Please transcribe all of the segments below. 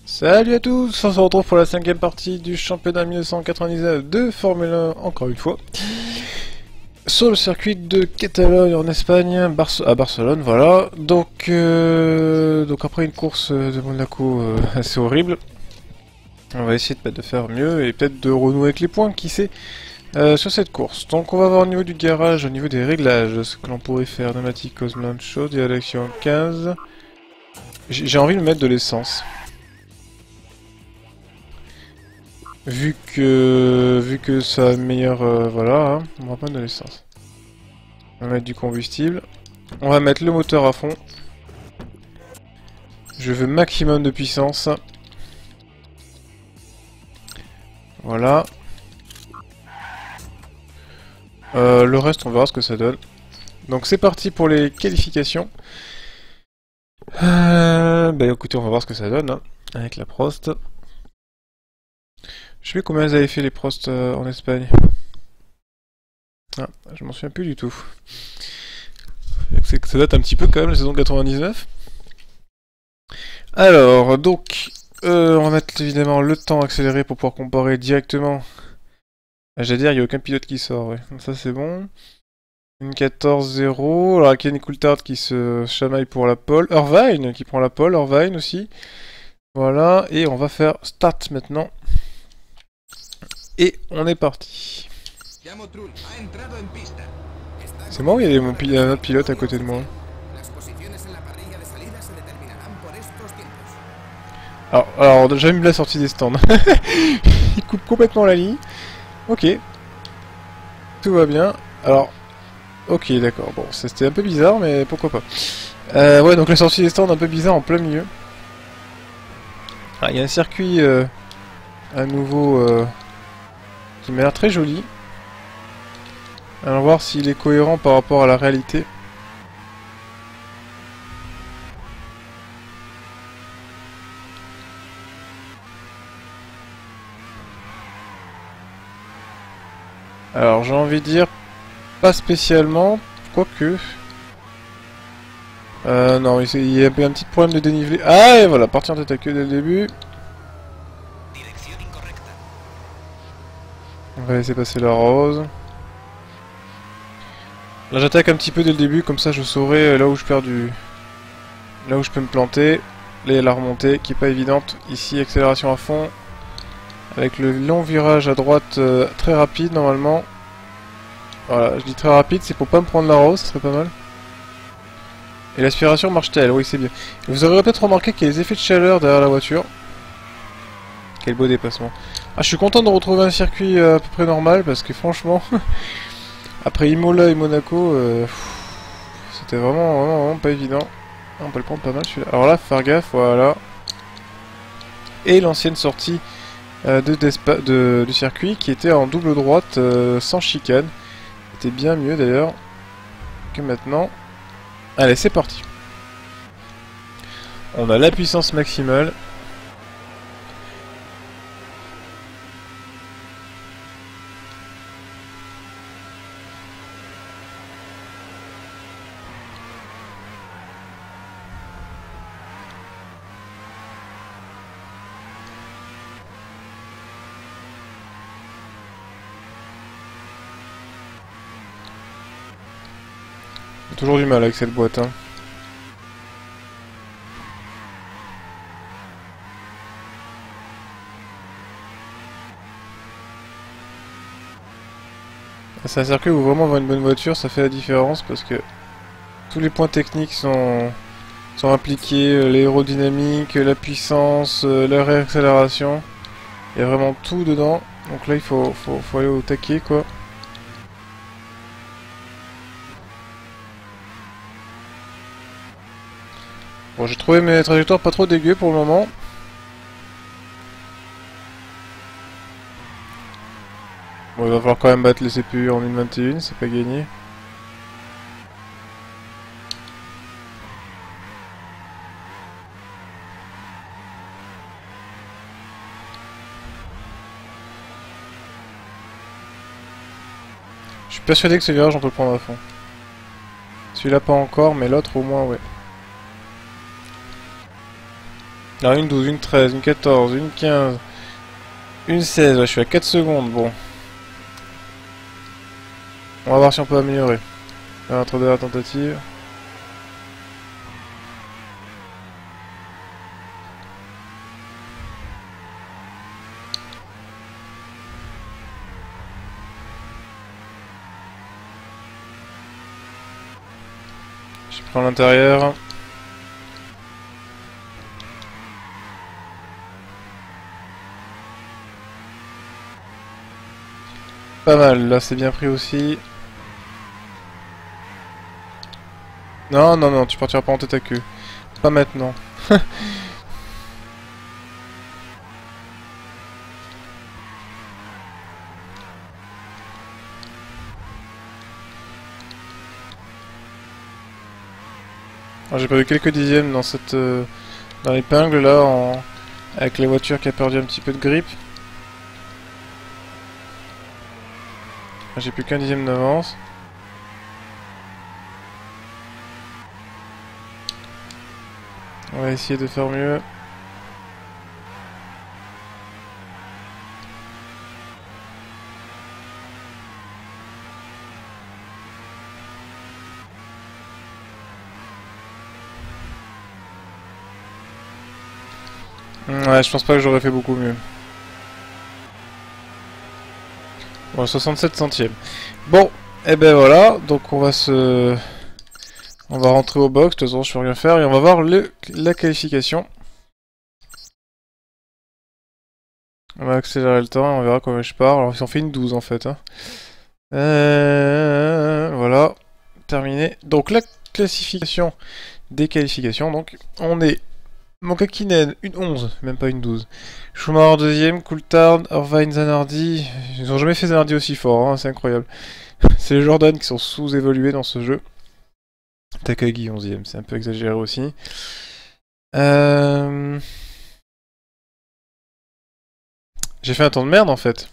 Salut à tous, on se retrouve pour la cinquième partie du championnat 1999 de Formule 1, encore une fois. Sur le circuit de Catalogne en Espagne, à Barcelone, voilà. Donc après une course de Monaco assez horrible, on va essayer de faire mieux et peut-être de renouer avec les points, qui sait, sur cette course. Donc on va voir au niveau du garage, au niveau des réglages, ce que l'on pourrait faire. Pneumatique Osmland Show, direction 15. J'ai envie de mettre de l'essence. Vu que ça a meilleur, voilà, hein, on va pas de l'essence. On va mettre du combustible. On va mettre le moteur à fond. Je veux maximum de puissance. Voilà. Le reste, on verra ce que ça donne. Donc c'est parti pour les qualifications. Bah écoutez, on va voir ce que ça donne, hein, avec la Prost. Je sais combien ils avaient fait les Prost en Espagne. Ah, je m'en souviens plus du tout. C'est que ça date un petit peu quand même, la saison 99. Alors, donc, on va mettre évidemment le temps accéléré pour pouvoir comparer directement. J'allais dire, il n'y a aucun pilote qui sort, ouais. Donc ça c'est bon. Une 14-0. Alors, Kenny Coulthard qui se chamaille pour la pole. Irvine qui prend la pole, Irvine aussi. Voilà, et on va faire start maintenant. Et on est parti. C'est moi ou il y a un autre pilote à côté de moi? Alors j'aime la sortie des stands. Il coupe complètement la ligne. Ok. Tout va bien. Alors, ok, d'accord. Bon, c'était un peu bizarre, mais pourquoi pas. Ouais, donc la sortie des stands un peu bizarre en plein milieu. Ah, il y a un circuit à nouveau qui m'a l'air très joli. Allons voir s'il est cohérent par rapport à la réalité. Alors j'ai envie de dire pas spécialement, quoique. Non, il y a un petit problème de dénivelé. Ah et voilà, parti en tête à queue dès le début. On va laisser passer la rose. Là j'attaque un petit peu dès le début, comme ça je saurai là où je perds du... Là où je peux me planter. Là il y a la remontée qui est pas évidente. Ici accélération à fond. Avec le long virage à droite très rapide normalement. Voilà, je dis très rapide, c'est pour pas me prendre la rose, ça serait pas mal. Et l'aspiration marche-t-elle? Oui, c'est bien. Et vous aurez peut-être remarqué qu'il y a des effets de chaleur derrière la voiture. Quel beau dépassement. Ah, je suis content de retrouver un circuit à peu près normal, parce que franchement, après Imola et Monaco, c'était vraiment pas évident. On peut le prendre pas mal celui-là. Alors là, faut faire gaffe, voilà. Et l'ancienne sortie du circuit, qui était en double droite, sans chicane. C'était bien mieux d'ailleurs que maintenant. Allez, c'est parti. On a la puissance maximale. J'ai toujours du mal avec cette boîte, hein. C'est un circuit où vraiment avoir une bonne voiture, ça fait la différence parce que tous les points techniques sont impliqués, l'aérodynamique, la puissance, la réaccélération. Il y a vraiment tout dedans. Donc là il faut aller au taquet quoi. Bon, j'ai trouvé mes trajectoires pas trop dégueu pour le moment. Bon, il va falloir quand même battre les CPU en 1.21, c'est pas gagné. Je suis persuadé que ce virage on peut le prendre à fond. Celui-là pas encore, mais l'autre au moins ouais. Alors une 12, une 13, une 14, une 15, une 16. Ouais, je suis à 4 secondes. Bon. On va voir si on peut améliorer. Entre deux la tentative. Je prends l'intérieur. Pas mal, là c'est bien pris aussi. Non, non, non, tu partiras pas en tête à queue. Pas maintenant. J'ai perdu quelques dixièmes dans cette dans l'épingle là, avec les voitures qui a perdu un petit peu de grippe. J'ai plus qu'un dixième d'avance. On va essayer de faire mieux. Ouais, je pense pas que j'aurais fait beaucoup mieux. Bon, 67 centièmes. Bon, et ben voilà, donc on va rentrer au box, de toute façon je peux rien faire, et on va voir la qualification. On va accélérer le temps, on verra comment je pars. Alors ils ont fait une 12 en fait. Hein. Voilà, terminé. Donc la classification des qualifications, donc on est Monkakinen, une 11, même pas une 12. Schumacher deuxième, Coulthard, Irvine, Zanardi. Ils ont jamais fait Zanardi aussi fort, hein, c'est incroyable. C'est les Jordan qui sont sous-évolués dans ce jeu. Takagi 11ème, c'est un peu exagéré aussi. J'ai fait un temps de merde en fait.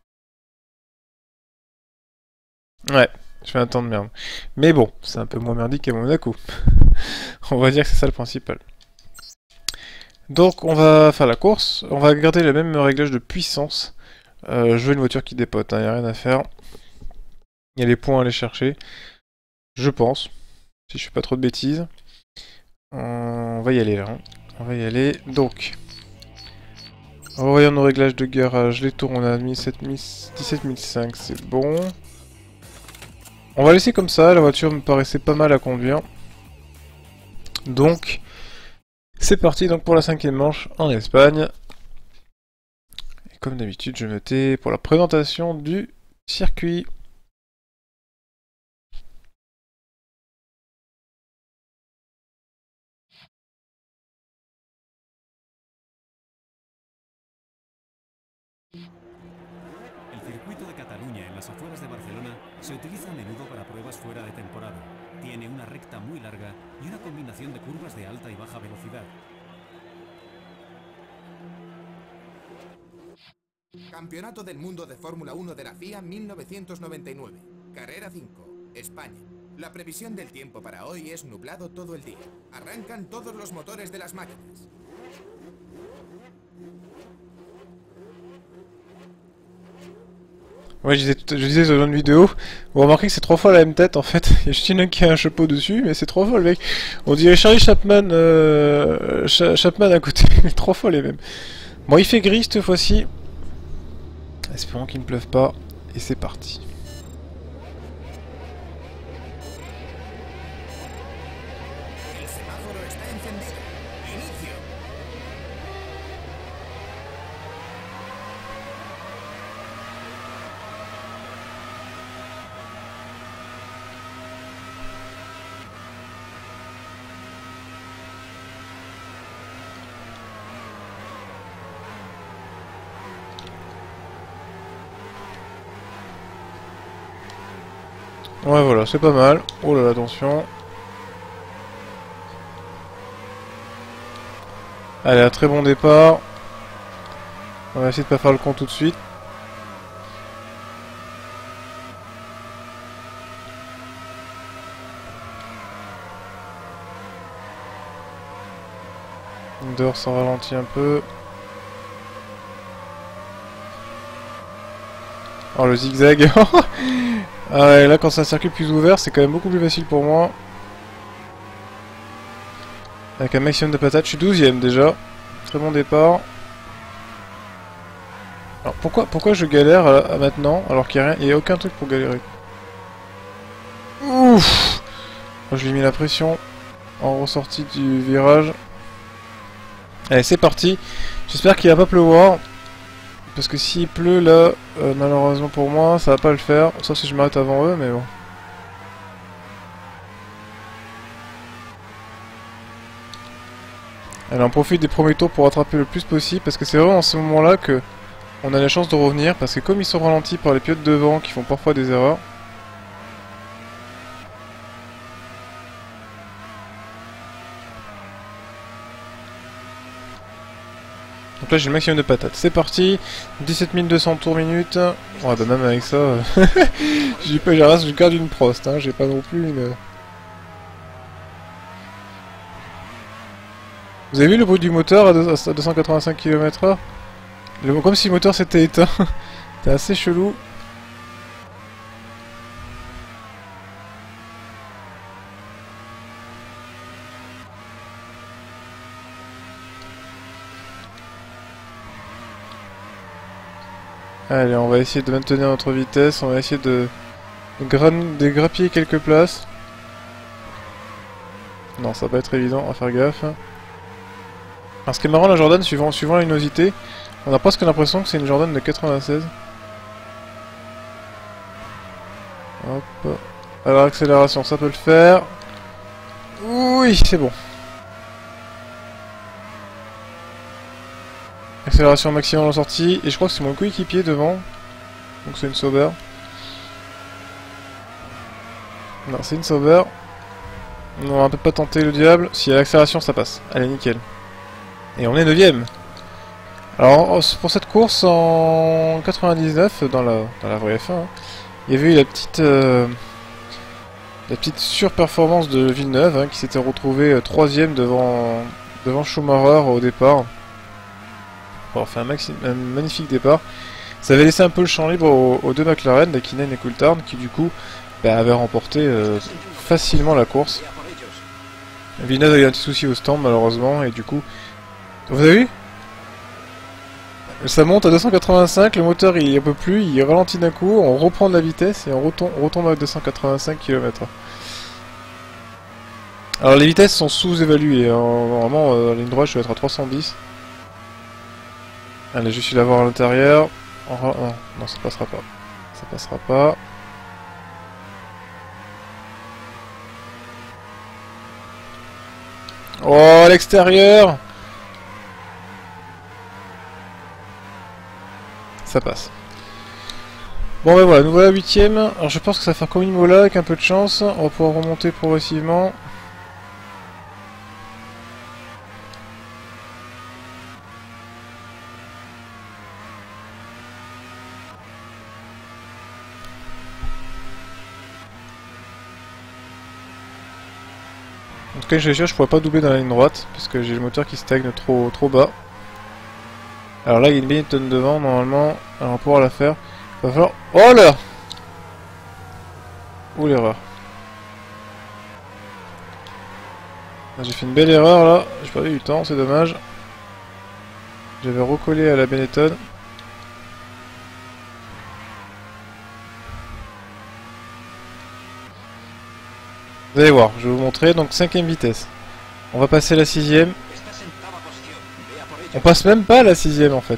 Ouais, j'ai fait un temps de merde. Mais bon, c'est un peu moins merdique qu'à Monaco. On va dire que c'est ça le principal. Donc on va faire la course, on va garder le même réglage de puissance. Je veux une voiture qui dépote, il n'y a rien à faire. Il y a les points à aller chercher. Je pense, si je fais pas trop de bêtises. On va y aller là. Hein. On va y aller. Donc, revoyons nos réglages de garage. Les tours, on a mis 17005, c'est bon. On va laisser comme ça, la voiture me paraissait pas mal à conduire. Donc, c'est parti donc pour la 5e manche en Espagne. Et comme d'habitude, je me tais pour la présentation du circuit. El circuito de Cataluña en las afueras de Barcelona se utiliza a menudo para pruebas fuera de temporada. Tiene una recta muy larga y una combinación de curvas de alta y baja velocidad. Campeonato del Mundo de Fórmula 1 de la FIA 1999. Carrera 5, España. La previsión del tiempo para hoy es nublado todo el día. Arrancan todos los motores de las máquinas. Ouais, je disais dans une vidéo, vous remarquez que c'est 3 fois la même tête en fait. Il y a juste une qui a un chapeau dessus, mais c'est 3 fois le mec. On dirait Charlie Chapman, Chapman à côté, 3 fois les mêmes. Bon, il fait gris cette fois-ci. Espérons qu'il ne pleuve pas. Et c'est parti. El semáforo está encendido. Inicio. Ouais, voilà, c'est pas mal. Oh là là, attention. Allez, un très bon départ. On va essayer de pas faire le con tout de suite. Dehors ça ralentit un peu. Oh le zigzag. Ah ouais, là quand c'est un circuit plus ouvert c'est quand même beaucoup plus facile pour moi. Avec un maximum de patates, je suis 12ème déjà. Très bon départ. Alors pourquoi je galère à maintenant alors qu'il n'y a rien, il n'y a aucun truc pour galérer. Ouf. Je lui ai mis la pression en ressortie du virage. Allez c'est parti. J'espère qu'il va pas pleuvoir. Parce que s'il pleut là, malheureusement pour moi, ça va pas le faire. Sauf si je m'arrête avant eux, mais bon. Allez, on profite des premiers tours pour rattraper le plus possible. Parce que c'est vraiment en ce moment-là que on a la chance de revenir. Parce que comme ils sont ralentis par les pilotes devant qui font parfois des erreurs. Donc là j'ai le maximum de patates. C'est parti. 17 200 tours minute. Ouais bah même avec ça, je garde une Prost. Hein. J'ai pas non plus une... Vous avez vu le bruit du moteur à 285 km/h? Comme si le moteur s'était éteint. C'était assez chelou. Allez, on va essayer de maintenir notre vitesse, on va essayer de grappiller quelques places. Non, ça va pas être évident, on va faire gaffe. Alors ce qui est marrant la Jordan, suivant la luminosité, on a presque l'impression que c'est une Jordan de 96. Hop. Alors accélération, ça peut le faire. Oui, c'est bon. Accélération maximum en sortie, et je crois que c'est mon coéquipier devant. Donc c'est une Sauber. Non, c'est une Sauber. Non, on peut pas tenter le diable. Si il y a l'accélération, ça passe. Allez, nickel. Et on est 9ème. Alors, pour cette course en 99, dans la vraie F1, hein, il y avait eu la petite surperformance de Villeneuve, hein, qui s'était retrouvé 3ème devant Schumacher au départ. Pour faire un magnifique départ. Ça avait laissé un peu le champ libre aux deux McLaren, Dakkinen et Coulthard, qui du coup avaient remporté facilement la course. Villeneuve a eu un petit souci au stand malheureusement, et du coup... Vous avez vu? Ça monte à 285, le moteur il peut plus, il ralentit d'un coup, on reprend de la vitesse et on retombe à 285 km/h. Alors les vitesses sont sous-évaluées, hein. Normalement la ligne droite je dois être à 310. Allez, je suis là voir à l'intérieur. Non, ça passera pas. Ça passera pas. Oh, à l'extérieur! Ça passe. Bon ben voilà, nous voilà 8ème. Alors je pense que ça va faire comme Imola avec un peu de chance. On va pouvoir remonter progressivement. En tout cas, je pourrais pas doubler dans la ligne droite parce que j'ai le moteur qui stagne trop bas. Alors là, il y a une Benetton devant, normalement. Alors, on va pouvoir la faire. Il va falloir... Oh là! Ouh, l'erreur. J'ai fait une belle erreur là. J'ai perdu du temps, c'est dommage. J'avais recollé à la Benetton. Vous allez voir, je vais vous montrer. Donc 5ème vitesse. On va passer la 6ème. On passe même pas à la 6ème en fait.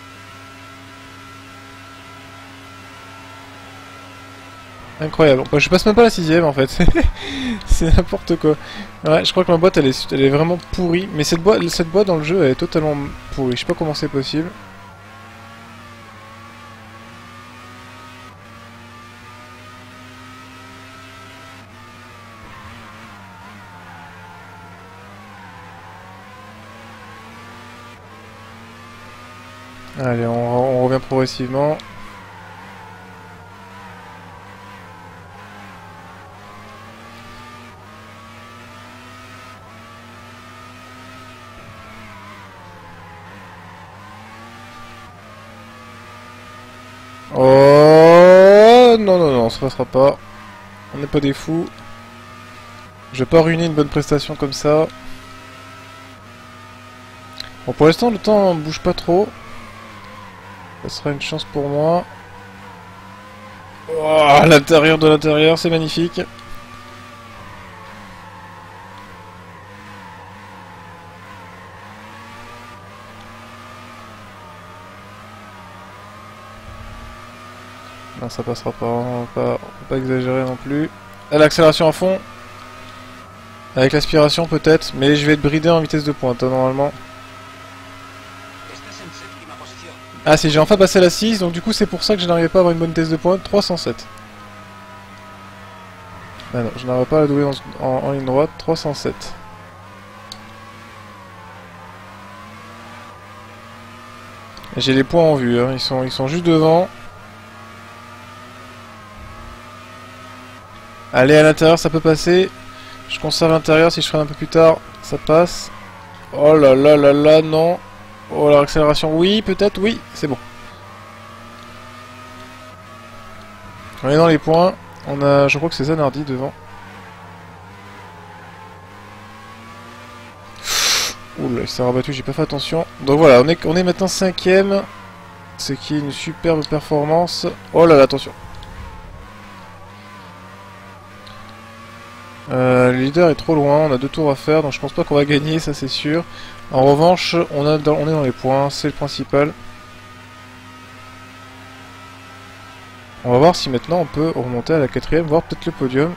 Incroyable. Je passe même pas à la 6ème en fait. C'est n'importe quoi. Ouais, je crois que ma boîte elle est vraiment pourrie. Mais cette boîte dans le jeu elle est totalement pourrie. Je sais pas comment c'est possible. Allez, on revient progressivement. Oh non, non, non, ça passera pas. On n'est pas des fous. Je vais pas ruiner une bonne prestation comme ça. Bon, pour l'instant, le temps bouge pas trop. Ça sera une chance pour moi. Oh, l'intérieur de l'intérieur, c'est magnifique. Non, ça passera pas, on va pas exagérer non plus. À l'accélération à fond. Avec l'aspiration peut-être, mais je vais être bridé en vitesse de pointe, hein, normalement. Ah si, j'ai enfin passé la 6, donc du coup c'est pour ça que je n'arrivais pas à avoir une bonne vitesse de pointe. 307. Ah non, je n'arrive pas à la doubler en ligne droite. 307. J'ai les points en vue, hein. Ils sont juste devant. Allez, à l'intérieur, ça peut passer. Je conserve l'intérieur, si je freine un peu plus tard, ça passe. Oh là là là là, non. Oh, la accélération, oui, peut-être, oui, c'est bon. On est dans les points. On a, je crois que c'est Zanardi devant. Oula, il s'est rabattu, j'ai pas fait attention. Donc voilà, on est maintenant 5ème. Ce qui est une superbe performance. Oh là là, attention. Le leader est trop loin, on a 2 tours à faire, donc je pense pas qu'on va gagner, ça c'est sûr. En revanche, on est dans les points, c'est le principal. On va voir si maintenant on peut remonter à la 4ème, voire peut-être le podium.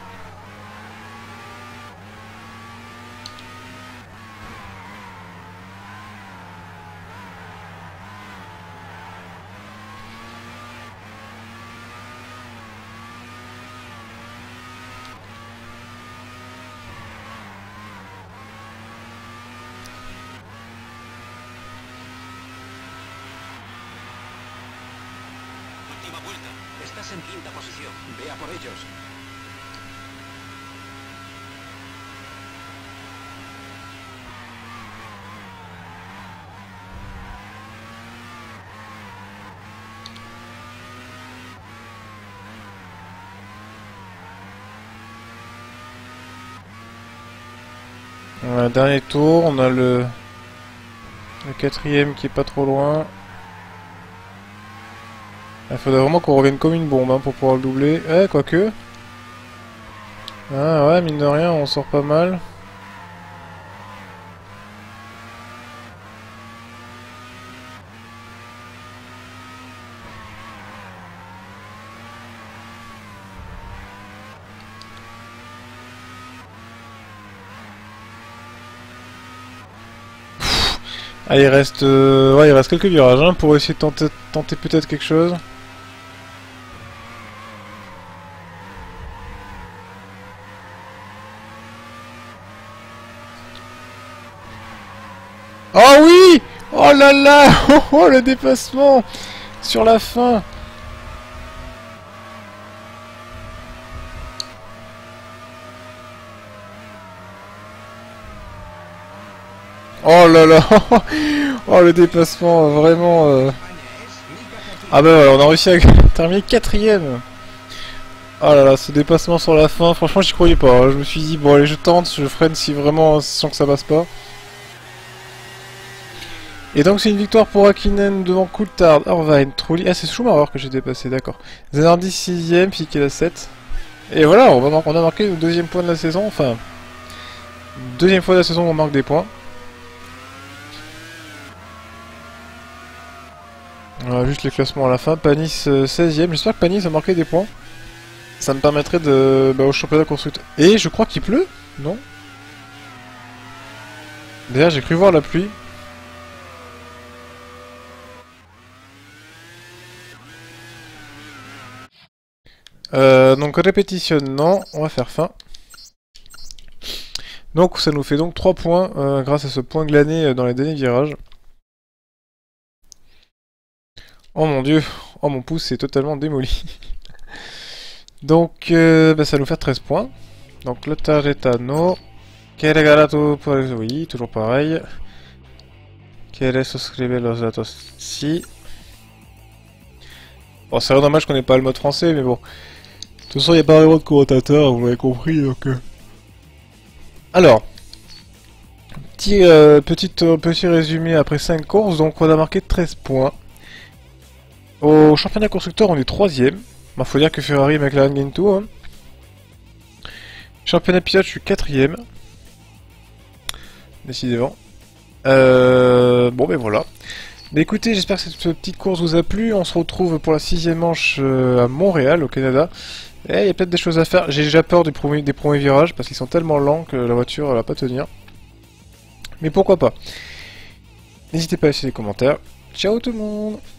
Estás en quinta posición. Ve a por ellos. Dernier tour, on a le 4ème qui est pas trop loin. Il faudrait vraiment qu'on revienne comme une bombe, hein, pour pouvoir le doubler. Eh, quoique. Ah ouais, mine de rien, on sort pas mal. Ah, il reste, ouais, il reste quelques virages, hein, pour essayer de tenter peut-être quelque chose. Oh oui! Oh là là! Oh, le dépassement sur la fin! Oh là là! Oh, le dépassement, vraiment... Ah bah ouais, on a réussi à terminer 4ème! Oh là là, ce dépassement sur la fin, franchement j'y croyais pas, hein. Je me suis dit, bon allez je tente, je freine si vraiment, sans que ça passe pas. Et donc c'est une victoire pour Hakkinen devant Coulthard, Irvine, Trulli... Ah c'est Schumacher que j'ai dépassé, d'accord. Zanardi 6ème, Fisichella 7. Et voilà, on a marqué le 2ème point de la saison, enfin... 2ème fois de la saison où on marque des points. Voilà, juste les classements à la fin. Panis 16ème. J'espère que Panis a marqué des points. Ça me permettrait de... au championnat constructeur. Et je crois qu'il pleut, non? D'ailleurs, j'ai cru voir la pluie. Donc répétitionne, non. On va faire fin. Donc ça nous fait donc 3 points grâce à ce point glané dans les derniers virages. Oh mon dieu, oh mon pouce est totalement démoli. Donc bah, ça va nous faire 13 points. Donc le Targetano. Quieres garato por eso, oui, toujours pareil. Quieres suscribir los datos, si. Bon, c'est dommage qu'on n'ait pas le mode français, mais bon. De toute façon, il n'y a pas vraiment de commentateur, vous l'avez compris, donc... Alors, petit résumé après 5 courses, donc on a marqué 13 points. Au championnat constructeur, on est 3ème. Bah, faut dire que Ferrari et McLaren gagnent tout. Hein. Championnat pilote, je suis 4ème. Décidément. Bon, ben voilà. Mais écoutez, j'espère que cette petite course vous a plu. On se retrouve pour la 6ème manche à Montréal, au Canada. Et il y a peut-être des choses à faire. J'ai déjà peur des premiers virages, parce qu'ils sont tellement lents que la voiture elle va pas tenir. Mais pourquoi pas. N'hésitez pas à laisser des commentaires. Ciao tout le monde!